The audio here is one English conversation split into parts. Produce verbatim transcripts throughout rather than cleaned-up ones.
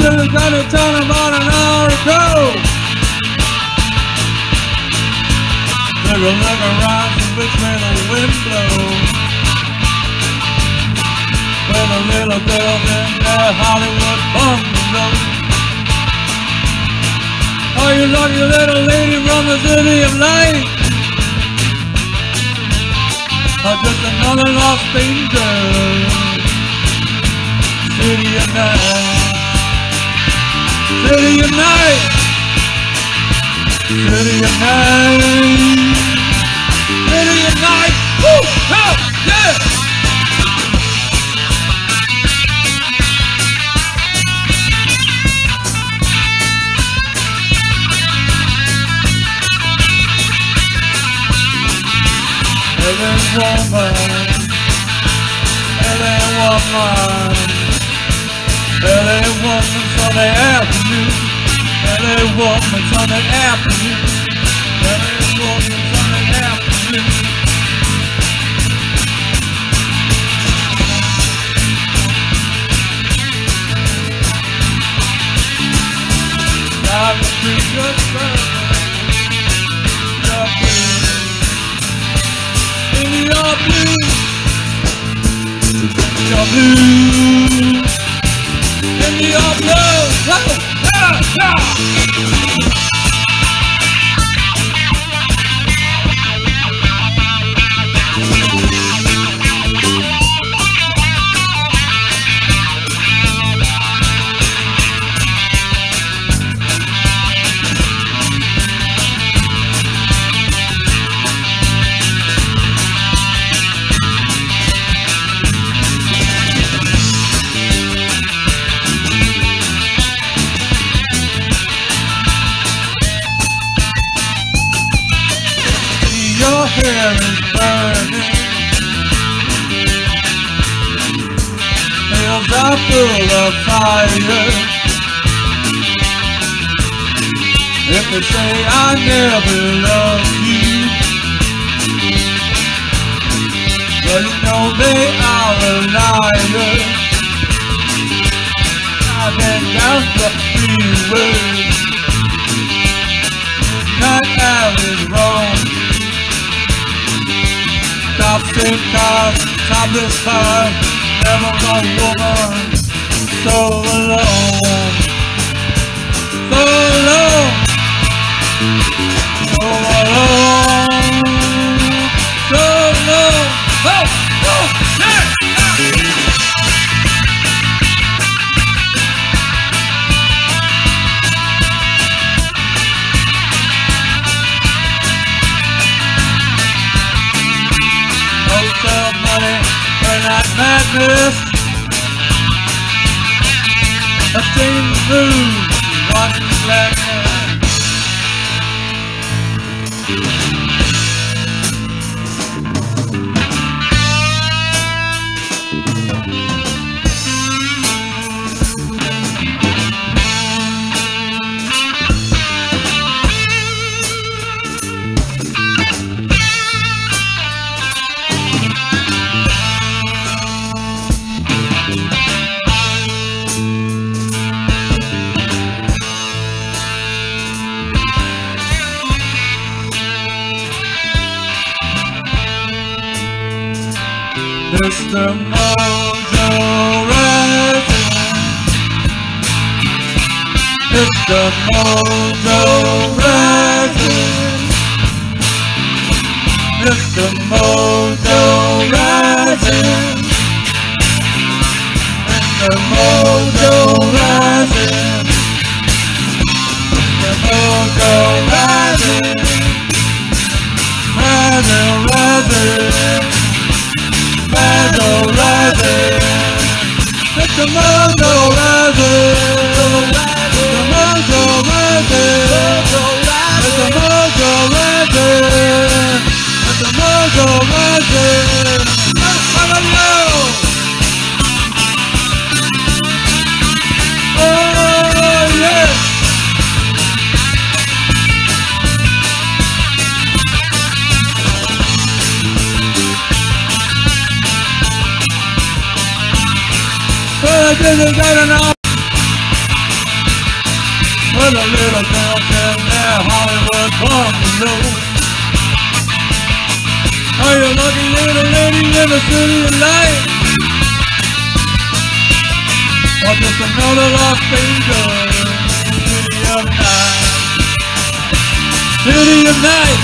just got to turn about an hour ago. Look a look around from which way the wind blows. With a little girl in their Hollywood bungalow. Oh, you lucky little lady from the city of light. Or just another lost angel. City of night. City of night. City of night. City of night. Woo! Oh, yeah! L A woman, L A woman, L A woman Sunday afternoon, L A woman Sunday afternoon, L A woman Sunday afternoon. Drive the street just you're blue, you're blue, in your blue, oh, yeah, yeah. Your hair is burning, nails are full of fire. If they say I never loved you, well you know they are a liar. I've been down the freeway, midnight alley's wrong. Top-stick cars, topless fire, never a woman so alone, so alone, so alone, so alone. Oh, oh, yeah. Money, but not madness. A thing moves, one black man. Mister Mojo Rising, Mister Mojo Rising, Mister Mojo Rising, Mister Mojo Rising, Mister Mojo Rising, rising, rising. Mojo rising, Mister Mojo rising, Mister Mojo rising, Mister Mojo rising, Mister Mojo rising. Oh yeah. I didn't get enough. But a little girl down there, Hollywood bungalow. Are you lucky little lady in the city of light? Or just another Las Vegas, city of night? City of night.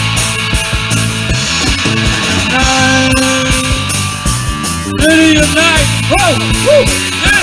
Night. City of night. Whoa, woo, yeah.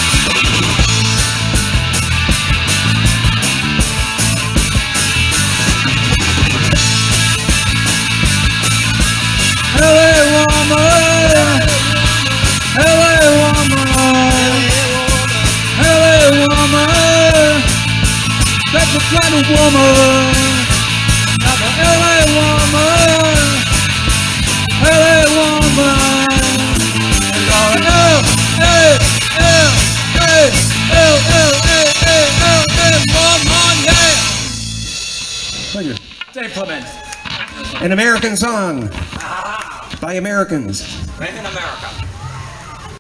L A woman, L A woman, L A woman, that's a kind of woman. Now the L A woman, L A woman, is all L A L A L L A L A woman, yeah. Thank you. Dave Clement. An American song by Americans. Made in America.